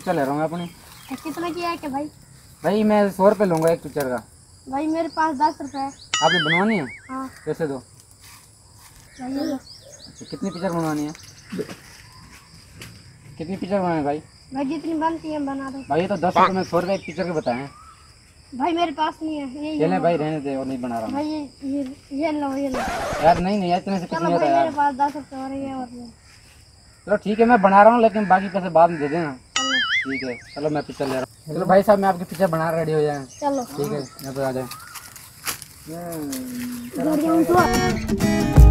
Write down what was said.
Picture ले रहा हूँ अपनी। कितना किया है क्या भाई? भाई मैं 100 रुपये लूँगा एक पिक्चर का। भाई मेरे पास 10 रुपये है। आपने बनवानी है? हाँ। कैसे दो? अच्छा कितनी पिक्चर बनवानी है? कितनी पिक्चर बनाए भाई? भाई जितनी बनती है बना दो। भाई ये तो 10 रुपये में 100 रुपये एक पिक्चर के बताए हैं। भाई मेरे पास नहीं है। ये भाई रहने दे और नहीं बना रहा भाई ये लो ये लो। यार नहीं यार इतने से कुछ नहीं होता यार। मेरे पास 10 रुपये हो रही है और चलो ठीक है मैं बना रहा हूँ लेकिन बाकी पैसे बाद में दे देना। ठीक है चलो मैं पिक्चर ले रहा हूँ। चलो भाई साहब मैं आपकी पिक्चर बना रेडी हो जाए। चलो ठीक है यहाँ पे आ जाए।